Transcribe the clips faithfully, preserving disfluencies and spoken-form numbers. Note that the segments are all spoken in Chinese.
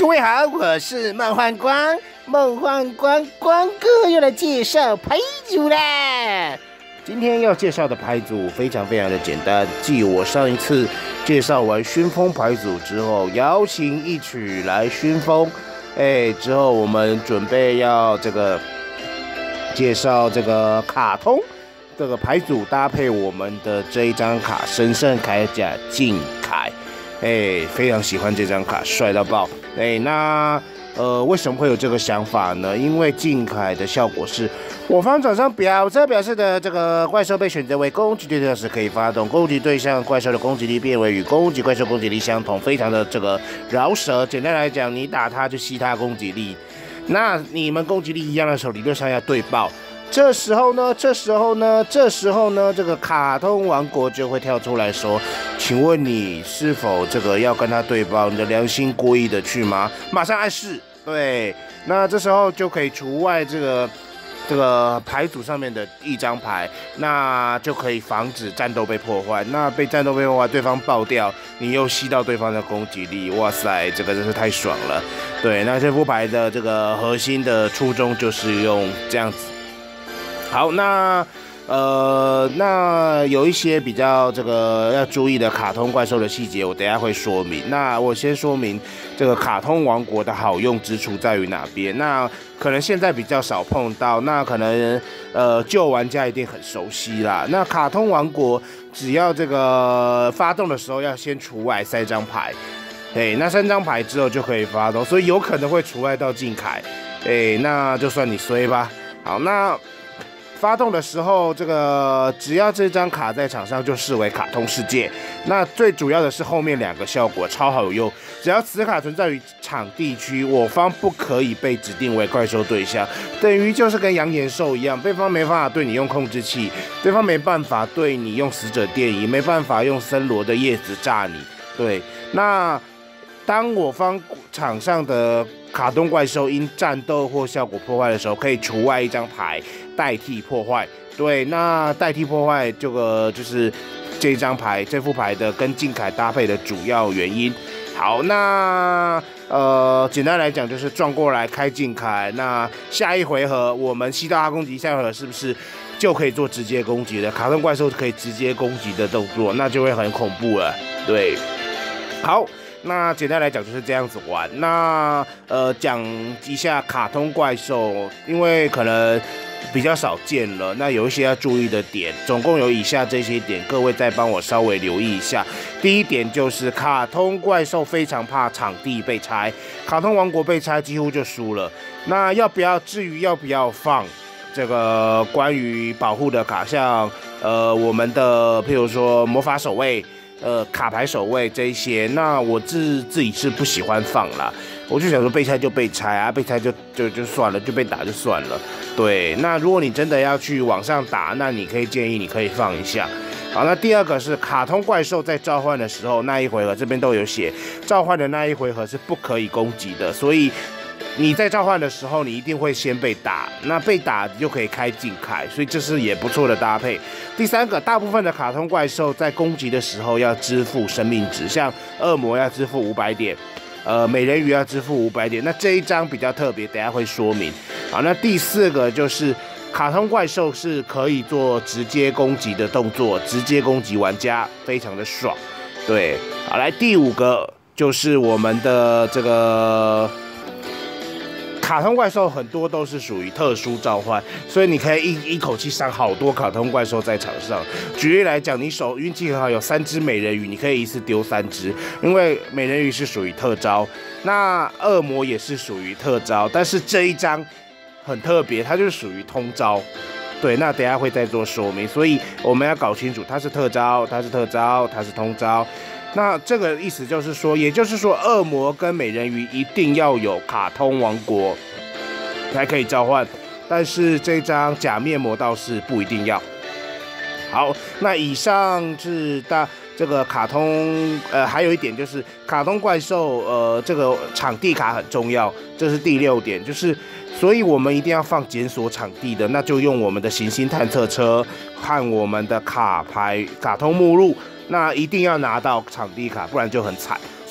各位好，我是梦幻光，梦幻光光哥又来介绍牌组啦。今天要介绍的牌组非常非常的简单，继我上一次介绍完熏风牌组之后，摇琴一曲来熏风，哎，之后我们准备要这个介绍这个卡通这个牌组搭配我们的这一张卡神圣铠甲靖凯。哎，非常喜欢这张卡，帅到爆！哎，那呃，为什么会有这个想法呢？因为靖凯的效果是，我方掌上表这表示的这个怪兽被选择为攻击对象时，可以发动攻击对象怪兽的攻击力变为与攻击怪兽攻击力相同，非常的这个饶舌。简单来讲，你打它就吸它攻击力，那你们攻击力一样的时候，理论上要对爆。这时候呢，这时候呢，这时候呢，这个卡通王国就会跳出来说：“请问你是否这个要跟他对爆？你的良心过意的去吗？”马上按是，对，那这时候就可以除外这个这个牌组上面的一张牌，那就可以防止战斗被破坏。那被战斗被破坏，对方爆掉，你又吸到对方的攻击力，哇塞，这个真是太爽了。对，那这副牌的这个核心的初衷就是用这样子。好，那呃，那有一些比较这个要注意的卡通怪兽的细节，我等一下会说明。那我先说明这个卡通王国的好用之处在于哪边？那可能现在比较少碰到，那可能呃旧玩家一定很熟悉啦。那卡通王国只要这个发动的时候要先除外三张牌，哎，那三张牌之后就可以发动，所以有可能会除外到靖凯，哎，那就算你衰吧。好，那发动的时候，这个只要这张卡在场上就视为卡通世界。那最主要的是后面两个效果超好用，只要此卡存在于场地区，我方不可以被指定为怪兽对象，等于就是跟扬言兽一样，对方没办法对你用控制器，对方没办法对你用死者电椅，没办法用森罗的叶子炸你。对，那当我方场上的卡通怪兽因战斗或效果破坏的时候，可以除外一张牌代替破坏。对，那代替破坏这个就是这张牌这副牌的跟靖凯搭配的主要原因。好，那呃简单来讲就是撞过来开靖凯，那下一回合我们吸到他攻击，下一回合是不是就可以做直接攻击的？卡通怪兽可以直接攻击的动作，那就会很恐怖了。对，好。那简单来讲就是这样子玩。那呃讲一下卡通怪兽，因为可能比较少见了，那有一些要注意的点，总共有以下这些点，各位再帮我稍微留意一下。第一点就是卡通怪兽非常怕场地被拆，卡通王国被拆几乎就输了。那要不要至于要不要放这个关于保护的卡，像呃我们的譬如说魔法守卫。呃，卡牌守卫这一些，那我自自己是不喜欢放啦。我就想说被拆就被拆啊，被拆就就就算了，就被打就算了。对，那如果你真的要去往上打，那你可以建议你可以放一下。好，那第二个是卡通怪兽在召唤的时候，那一回合这边都有写，召唤的那一回合是不可以攻击的，所以你在召唤的时候，你一定会先被打，那被打你就可以开靖凯，所以这是也不错的搭配。第三个，大部分的卡通怪兽在攻击的时候要支付生命值，像恶魔要支付五百点，呃，美人鱼要支付五百点。那这一张比较特别，等一下会说明。好，那第四个就是卡通怪兽是可以做直接攻击的动作，直接攻击玩家，非常的爽。对，好，来第五个就是我们的这个。卡通怪兽很多都是属于特殊召唤，所以你可以一一口气上好多卡通怪兽在场上。举例来讲，你手运气很好，有三只美人鱼，你可以一次丢三只，因为美人鱼是属于特招，那恶魔也是属于特招，但是这一张很特别，它就是属于通招。对，那等一下会再做说明，所以我们要搞清楚它是特招，它是特招，它是通招。那这个意思就是说，也就是说，恶魔跟美人鱼一定要有卡通王国才可以召唤，但是这张假面魔道士不一定要。好，那以上是大这个卡通，呃，还有一点就是卡通怪兽，呃，这个场地卡很重要，这是第六点，就是所以我们一定要放检索场地的，那就用我们的行星探测车和我们的卡牌卡通目录。那一定要拿到场地卡，不然就很惨。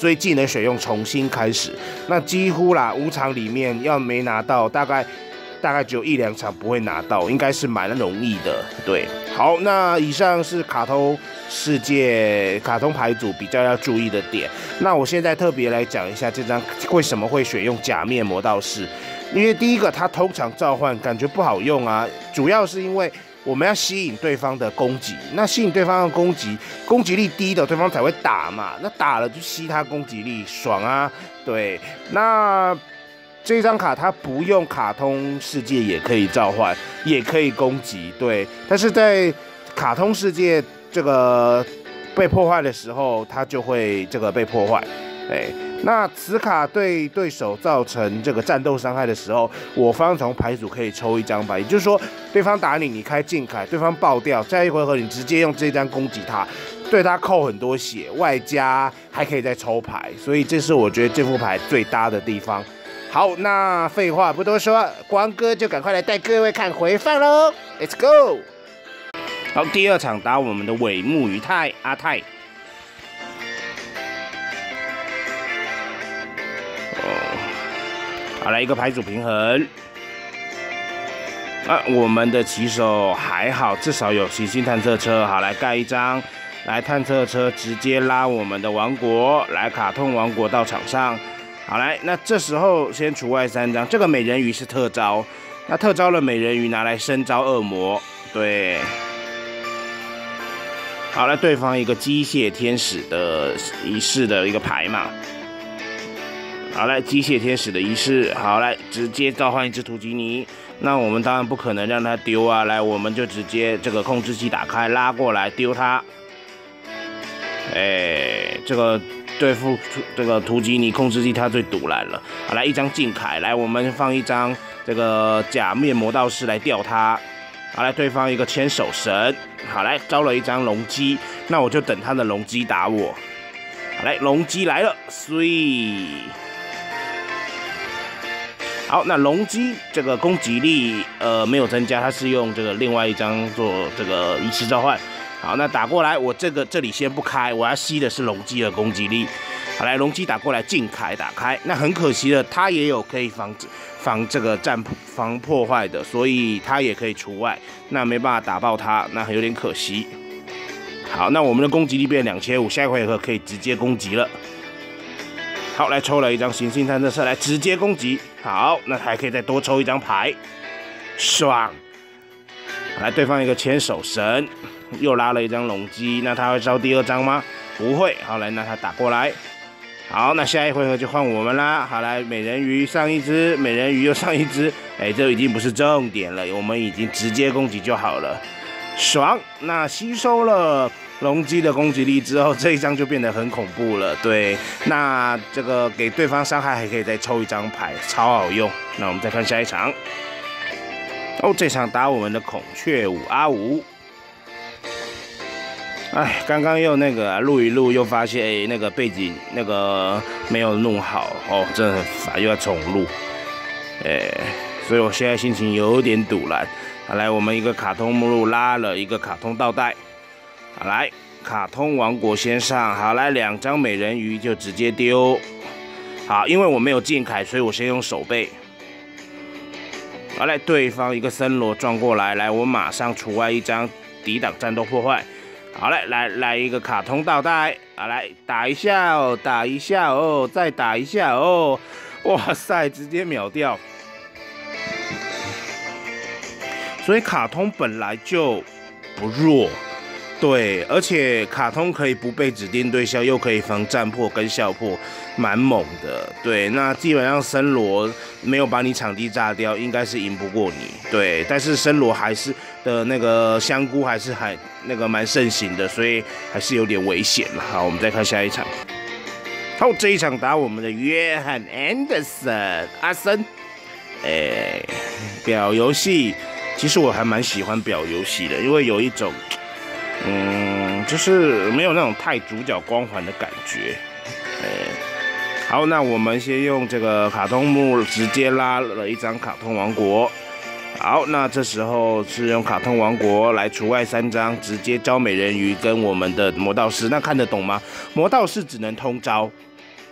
所以技能选用重新开始。那几乎啦，五场里面要没拿到，大概大概只有一两场不会拿到，应该是蛮容易的。对，好，那以上是卡通世界卡通牌组比较要注意的点。那我现在特别来讲一下这张为什么会选用假面魔道士。因为第一个，它通常召唤感觉不好用啊，主要是因为我们要吸引对方的攻击，那吸引对方的攻击，攻击力低的对方才会打嘛，那打了就吸他攻击力，爽啊！对，那这张卡它不用卡通世界也可以召唤，也可以攻击，对，但是在卡通世界这个被破坏的时候，它就会这个被破坏，对。那此卡对对手造成这个战斗伤害的时候，我方从牌组可以抽一张牌，也就是说，对方打你，你开近凯，对方爆掉，下一回合你直接用这张攻击他，对他扣很多血，外加还可以再抽牌，所以这是我觉得这副牌最搭的地方。好，那废话不多说，光哥就赶快来带各位看回放喽 ，Let's go！ 好，第二场打我们的尾木鱼太阿泰。好，来一个牌组平衡。啊，我们的骑手还好，至少有行星探测车。好，来盖一张，来探测车直接拉我们的王国，来卡通王国到场上。好，来，那这时候先除外三张，这个美人鱼是特招，那特招的美人鱼拿来深招恶魔，对。好，来对方一个机械天使的仪式的一个牌嘛。好，来机械天使的仪式，好，来直接召唤一只图吉尼。那我们当然不可能让他丢啊，来我们就直接这个控制器打开，拉过来丢他。哎，这个对付这个图吉尼控制器他最堵拦了。好，来一张近凯，来我们放一张这个假面魔道士来吊他。好，来对方一个牵手神，好，来招了一张龙姬，那我就等他的龙姬打我。好，来龙姬来了，碎。好，那龙姬这个攻击力呃没有增加，它是用这个另外一张做这个仪式召唤。好，那打过来，我这个这里先不开，我要吸的是龙姬的攻击力。好，来龙姬打过来，近凯打开，那很可惜的，它也有可以防止防这个战防破坏的，所以它也可以除外，那没办法打爆它，那有点可惜。好，那我们的攻击力变两千五，下一回合可以直接攻击了。好，来抽了一张行星探测车来直接攻击。好，那还可以再多抽一张牌，爽！来，对方一个牵手神，又拉了一张龙姬，那他会招第二张吗？不会。好，来，那他打过来。好，那下一回合就换我们啦。好，来，美人鱼上一只，美人鱼又上一只。哎，这已经不是重点了，我们已经直接攻击就好了，爽！那吸收了龙姬的攻击力之后，这一张就变得很恐怖了。对，那这个给对方伤害还可以再抽一张牌，超好用。那我们再看下一场。哦，这场打我们的孔雀舞阿五。哎，刚刚又那个录一录，又发现哎那个背景那个没有弄好哦，真的很烦，又要重录。哎，所以我现在心情有点堵然。好，来，我们一个卡通目录拉了一个卡通倒带。好，来，卡通王国先上。好，来两张美人鱼就直接丢。好，因为我没有近凯，所以我先用手背。好，来对方一个森罗撞过来，来我马上除外一张抵挡战斗破坏。好，来来来一个卡通倒带。好，来打一下哦，打一下哦，再打一下哦。哇塞，直接秒掉。所以卡通本来就不弱。对，而且卡通可以不被指定对象，又可以防战破跟笑破，蛮猛的。对，那基本上森罗没有把你场地炸掉，应该是赢不过你。对，但是森罗还是的那个香菇还是还那个蛮盛行的，所以还是有点危险了。好，我们再看下一场。好，这一场打我们的约翰安德森阿森，哎，表游戏，其实我还蛮喜欢表游戏的，因为有一种。嗯，就是没有那种太主角光环的感觉。哎，好，那我们先用这个卡通木直接拉了一张卡通王国。好，那这时候是用卡通王国来除外三张，直接招美人鱼跟我们的魔道士。那看得懂吗？魔道士只能通招，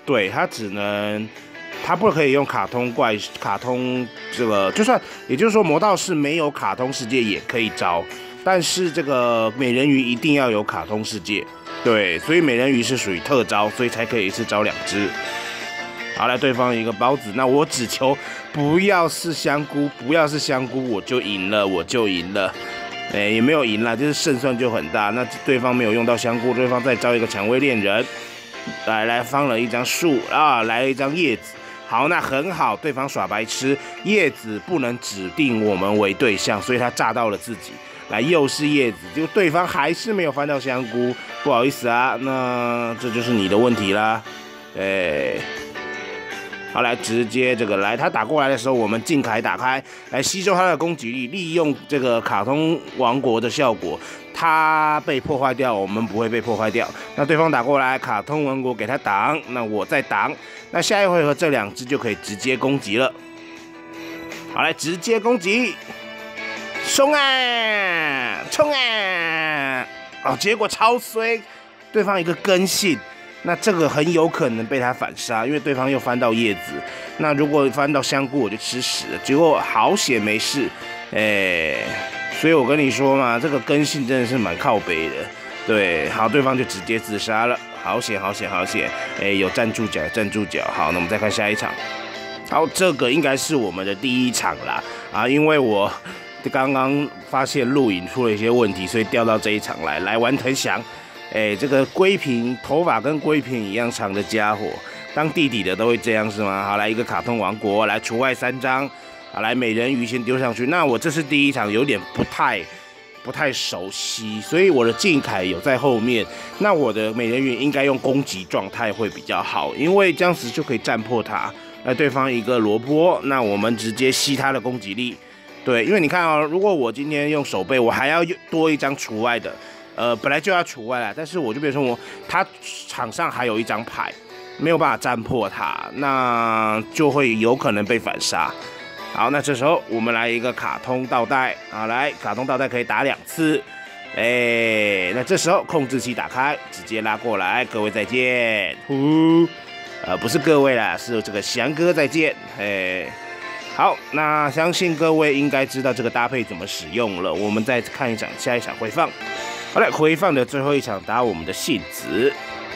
对，它只能，它不可以用卡通怪、卡通这个，就算也就是说魔道士没有卡通世界也可以招，但是这个美人鱼一定要有卡通世界。对，所以美人鱼是属于特招，所以才可以一次招两只。好，来对方一个包子，那我只求不要是香菇，不要是香菇，我就赢了，我就赢了。哎，也没有赢啦，就是胜算就很大。那对方没有用到香菇，对方再招一个蔷薇恋人，来来放了一张树啊，来了一张叶子。好，那很好，对方耍白痴，叶子不能指定我们为对象，所以他炸到了自己。来，又是叶子，就对方还是没有翻到香菇，不好意思啊，那这就是你的问题啦。哎，好，来直接这个来，他打过来的时候，我们近凯打开，来吸收他的攻击力，利用这个卡通王国的效果，他被破坏掉，我们不会被破坏掉。那对方打过来，卡通王国给他挡，那我再挡，那下一回合这两只就可以直接攻击了。好，来直接攻击。冲啊！冲啊！哦，结果超衰，对方一个根性，那这个很有可能被他反杀，因为对方又翻到叶子。那如果翻到香菇，我就吃屎了。结果好险没事，哎、欸，所以我跟你说嘛，这个根性真的是蛮靠北的。对，好，对方就直接自杀了，好险，好险，好险！哎、欸，有站住脚，站住脚。好，那我们再看下一场。好，这个应该是我们的第一场啦，啊，因为我。刚刚发现录影出了一些问题，所以调到这一场来。来，丸藤翔，哎，这个龟平头发跟龟平一样长的家伙，当弟弟的都会这样是吗？好，来一个卡通王国，来除外三张，好，来美人鱼先丢上去。那我这是第一场，有点不太不太熟悉，所以我的近凯有在后面。那我的美人鱼应该用攻击状态会比较好，因为这样子就可以战破他。那对方一个萝卜，那我们直接吸他的攻击力。对，因为你看哦，如果我今天用手背，我还要多一张除外的，呃，本来就要除外啦，但是我就比如说我他场上还有一张牌，没有办法战破他，那就会有可能被反杀。好，那这时候我们来一个卡通倒带，好，来卡通倒带可以打两次，哎，那这时候控制器打开，直接拉过来，各位再见，呼，呃，不是各位啦，是这个翔哥再见，哎。好，那相信各位应该知道这个搭配怎么使用了。我们再看一场下一场回放。好了，回放的最后一场打我们的信子。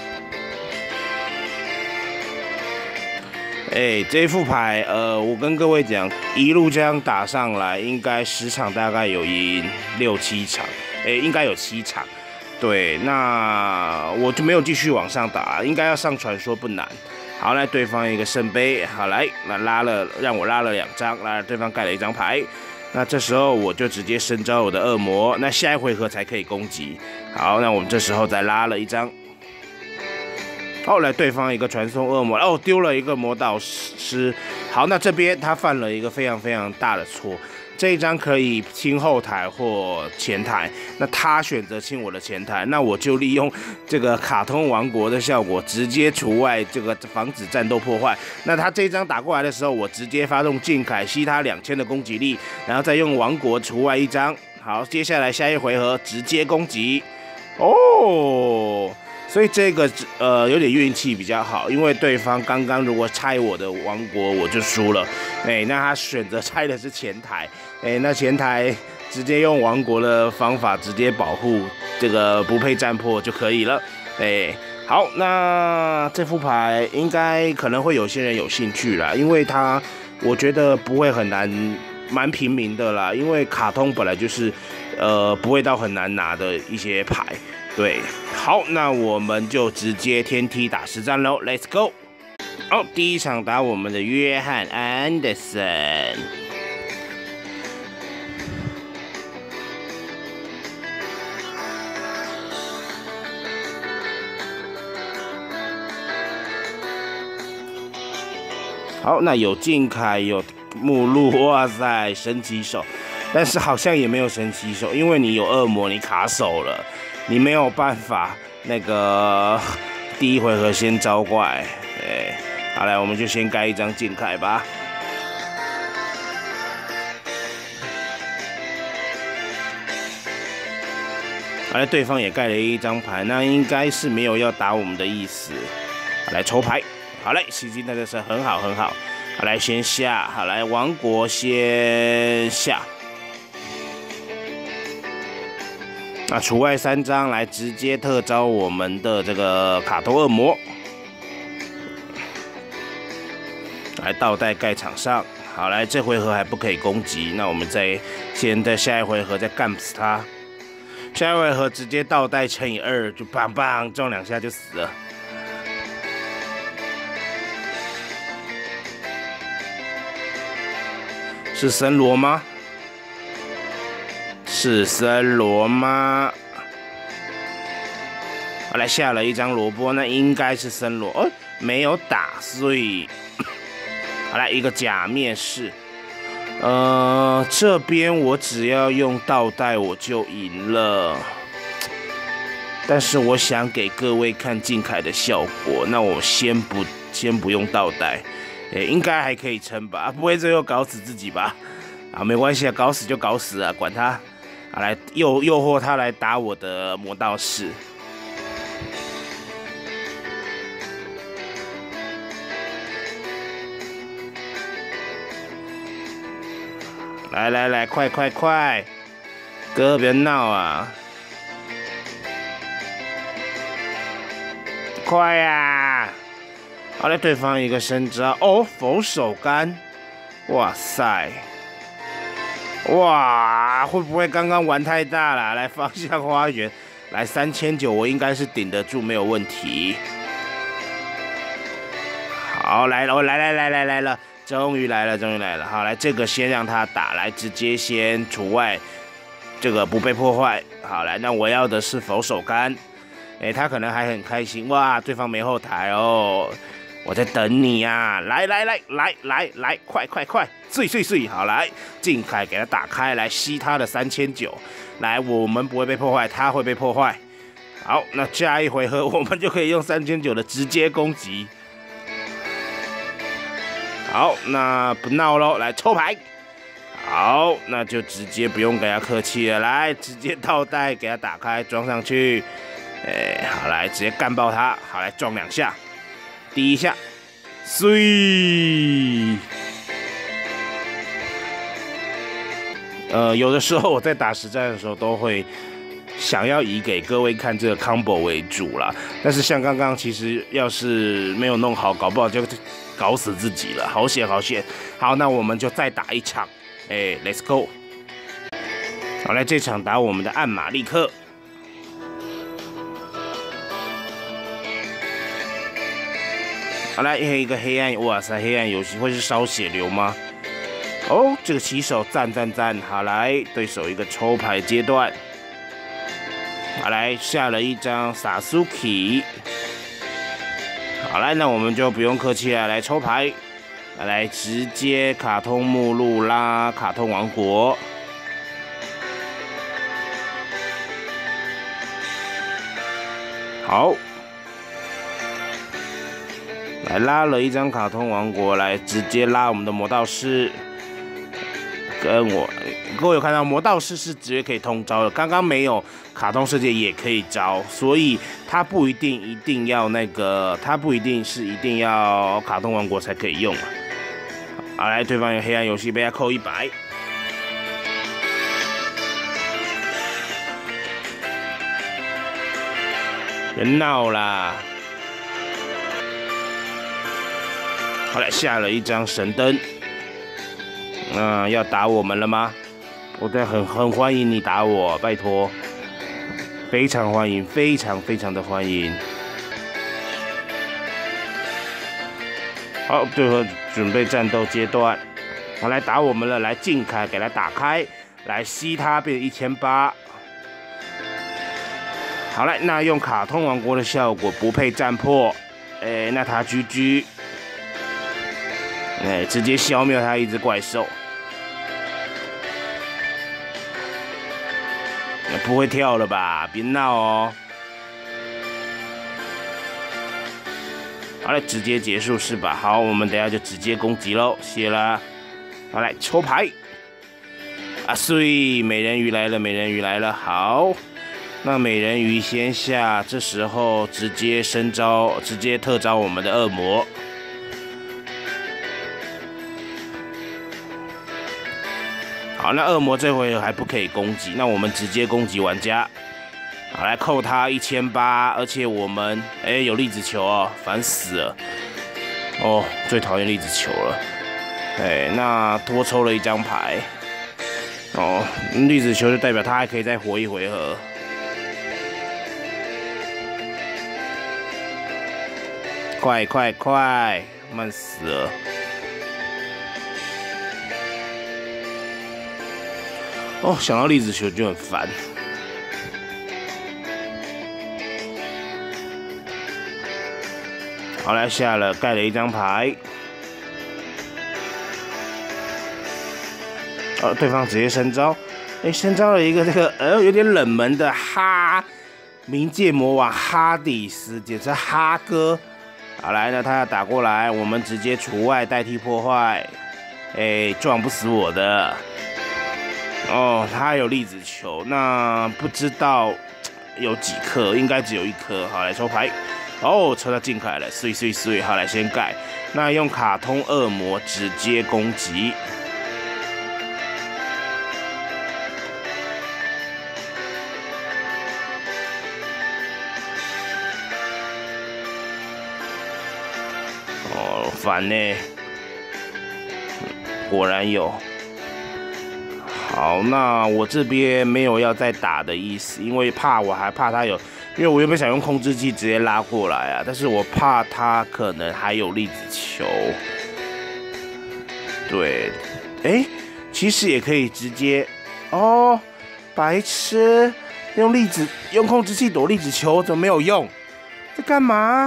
哎，这一副牌，呃，我跟各位讲，一路这样打上来，应该十场大概有赢六七场，哎，应该有七场。对，那我就没有继续往上打，应该要上传说不难。好，来对方一个圣杯，好来，那拉了让我拉了两张，来对方盖了一张牌，那这时候我就直接升招我的恶魔，那下一回合才可以攻击。好，那我们这时候再拉了一张，后来对方一个传送恶魔，哦，丢了一个魔导师。好，那这边他犯了一个非常非常大的错。这一张可以清后台或前台，那他选择清我的前台，那我就利用这个卡通王国的效果，直接除外这个防止战斗破坏。那他这一张打过来的时候，我直接发动近凯吸他两千的攻击力，然后再用王国除外一张。好，接下来下一回合直接攻击。哦。所以这个呃有点运气比较好，因为对方刚刚如果拆我的王国，我就输了。哎、欸，那他选择拆的是前台，哎、欸，那前台直接用王国的方法直接保护这个不配战破就可以了。哎、欸，好，那这副牌应该可能会有些人有兴趣啦，因为它我觉得不会很难，蛮平民的啦，因为卡通本来就是呃不会到很难拿的一些牌。对，好，那我们就直接天梯打实战喽 ，Let's go！ 好，第一场打我们的约翰安德森。好，那有近凯，有目录，哇塞，神奇手，但是好像也没有神奇手，因为你有恶魔，你卡手了。你没有办法，那个第一回合先招怪，对，好来，我们就先盖一张近凯吧。好来，对方也盖了一张牌，那应该是没有要打我们的意思。好来抽牌， 好嘞，吸金那个是很好很好。好来先下，好来王国先下。那除外三张来直接特招我们的这个卡通恶魔。来倒带盖场上。好来，这回合还不可以攻击，那我们再先在下一回合再干死他。下一回合直接倒带乘以二，就棒棒撞两下就死了。是森罗吗？是森罗吗？我来下了一张萝卜，那应该是森罗。哦，没有打，所以好来一个假面试。呃，这边我只要用倒带我就赢了，但是我想给各位看靖凯的效果，那我先不先不用倒带，诶，应该还可以撑吧，不会最后搞死自己吧？啊，没关系啊，搞死就搞死啊，管他，啊，来诱诱惑他来打我的魔道士。来来来，快快快！哥别闹啊！快呀、啊！好嘞，对方一个伸招哦，否手杆！哇塞！哇，会不会刚刚玩太大了？来方向花园，来三千九，我应该是顶得住，没有问题。好，来了，来来来来来了。终于来了，终于来了！好，来这个先让他打，来直接先除外，这个不被破坏。好，来，那我要的是否手杆，哎、欸，他可能还很开心，哇，对方没后台哦，我在等你呀、啊！来来来来来来，快快快，碎碎碎！好，来靖凯给他打开，来吸他的三千九，来，我们不会被破坏，他会被破坏。好，那下一回合我们就可以用三千九的直接攻击。好，那不闹喽，来抽牌。好，那就直接不用给他客气了，来直接倒带给他打开装上去。哎、欸，好，来直接干爆他。好，来撞两下，第一下，碎。呃，有的时候我在打实战的时候都会想要以给各位看这个 combo 为主啦，但是像刚刚其实要是没有弄好，搞不好就搞死自己了，好险好险！好，那我们就再打一场，哎、欸、，Let's go！ 好，来这场打我们的暗马利克。好，来一个黑暗，哇塞，黑暗游戏会是烧血流吗？哦，这个起手赞赞赞！好，来对手一个抽牌阶段。好，来下了一张 Sasuke。好，来，那我们就不用客气了，来抽牌，来直接卡通目录啦，卡通王国。好，来拉了一张卡通王国，来直接拉我们的魔道士。跟我，各位有看到魔道士是直接可以通招的，刚刚没有卡通世界也可以招，所以他不一定一定要那个，他不一定是一定要卡通王国才可以用啊。好，来，对方有黑暗游戏被他扣一百。别闹啦！好来，下了一张神灯。嗯、呃，要打我们了吗？我在很很欢迎你打我，拜托，非常欢迎，非常非常的欢迎。好，最后准备战斗阶段，好来打我们了，来靖凯给他打开，来吸他变一千八。好嘞，那用卡通王国的效果不配战破，哎、欸，那他 G G， 哎、欸，直接消灭他一只怪兽。不会跳了吧？别闹哦！好嘞，直接结束是吧？好，我们等一下就直接攻击喽，谢啦。好来抽牌，啊，碎！美人鱼来了，美人鱼来了，好。那美人鱼先下，这时候直接升招，直接特招我们的恶魔。 好，那恶魔这回合还不可以攻击，那我们直接攻击玩家。好，来扣他一千八，而且我们哎、欸、有粒子球哦，烦死了。哦，最讨厌粒子球了。哎、欸，那多抽了一张牌。哦，粒子球就代表他还可以再活一回合。快快快，慢死了。哦，想到粒子球就很烦。好，来下了，盖了一张牌。哦，对方直接升招，哎、欸，升招了一个这个呃有点冷门的哈冥界魔王哈迪斯，简直哈哥。好，来呢，他要打过来，我们直接除外代替破坏，哎、欸，撞不死我的。哦，他有粒子球，那不知道有几颗，应该只有一颗。好，来抽牌。哦，抽到近凯了，碎碎碎。好，来先盖。那用卡通恶魔直接攻击。哦，烦呢。果然有。好，那我这边没有要再打的意思，因为怕我还怕他有。因为我原本想用控制器直接拉过来啊，但是我怕他可能还有粒子球。对，哎、欸，其实也可以直接哦，白痴，用粒子用控制器躲粒子球怎么没有用？在干嘛？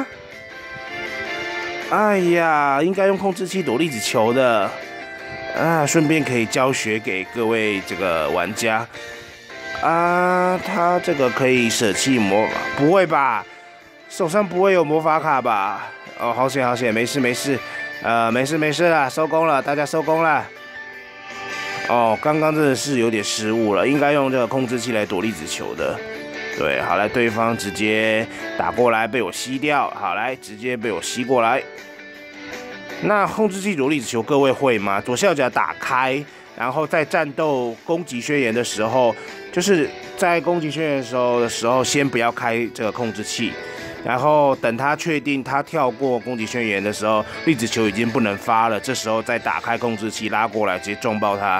哎呀，应该用控制器躲粒子球的啊，顺便可以教学给各位这个玩家。啊，他这个可以舍弃魔法？不会吧？手上不会有魔法卡吧？哦，好险好险，没事没事，呃，没事没事啦，收工了，大家收工了。哦，刚刚真的是有点失误了，应该用这个控制器来躲粒子球的。对，好来，对方直接打过来被我吸掉，好来，直接被我吸过来。那控制器躲粒子球，各位会吗？左下角打开。然后在战斗攻击宣言的时候，就是在攻击宣言的时候的时候，先不要开这个控制器，然后等他确定他跳过攻击宣言的时候，粒子球已经不能发了，这时候再打开控制器拉过来，直接撞爆他。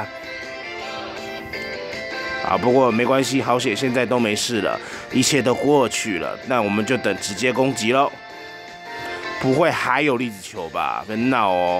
啊，不过没关系，好险现在都没事了，一切都过去了。那我们就等直接攻击喽，不会还有粒子球吧？别闹哦。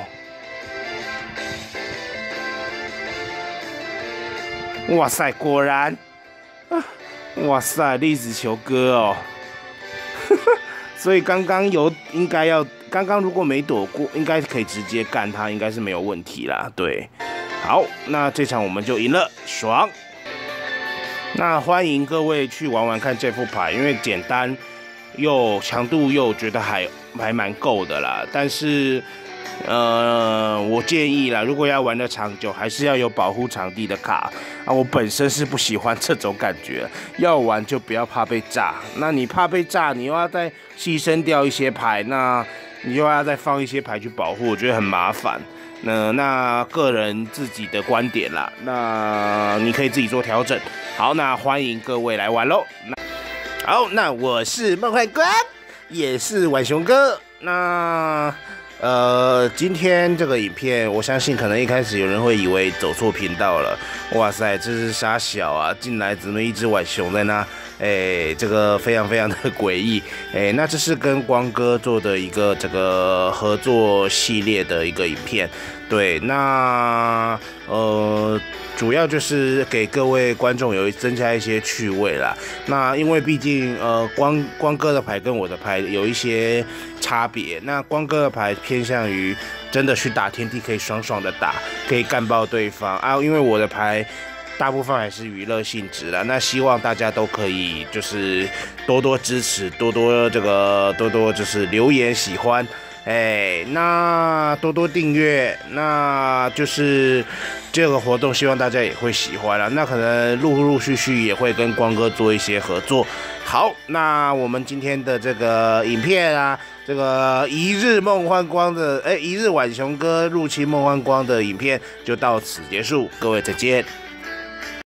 哇塞，果然，啊，哇塞，粒子球哥哦，所以刚刚有应该要，刚刚如果没躲过，应该可以直接干他，应该是没有问题啦。对，好，那这场我们就赢了，爽。那欢迎各位去玩玩看这副牌，因为简单又强度又觉得还还蛮够的啦，但是。呃，我建议啦，如果要玩的长久，还是要有保护场地的卡啊。我本身是不喜欢这种感觉，要玩就不要怕被炸。那你怕被炸，你又要再牺牲掉一些牌，那你又要再放一些牌去保护，我觉得很麻烦。那那个人自己的观点啦，那你可以自己做调整。好，那欢迎各位来玩喽。那好，那我是梦幻光，也是浣熊哥。那。呃，今天这个影片，我相信可能一开始有人会以为走错频道了。哇塞，这是傻小啊！进来只能一只浣熊在那，哎，这个非常非常的诡异。哎，那这是跟光哥做的一个这个合作系列的一个影片。对，那呃，主要就是给各位观众有增加一些趣味啦。那因为毕竟呃，光光哥的牌跟我的牌有一些差别。那光哥的牌偏向于真的去打天梯，可以爽爽的打，可以干爆对方啊。因为我的牌大部分还是娱乐性质啦。那希望大家都可以就是多多支持，多多这个多多就是留言喜欢。哎，那多多订阅，那就是这个活动，希望大家也会喜欢啦。那可能陆陆续续也会跟光哥做一些合作。好，那我们今天的这个影片啊，这个一日梦幻光的，哎，一日浣熊哥入侵梦幻光的影片就到此结束，各位再见。